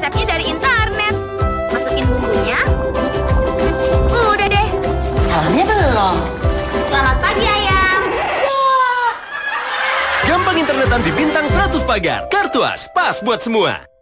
resepnya dari internet. Masukin bumbunya. Udah deh. Salamnya belum. Selamat pagi, Ayam. Gampang internetan di Bintang 100 Pagar. Kartuas, pas buat semua.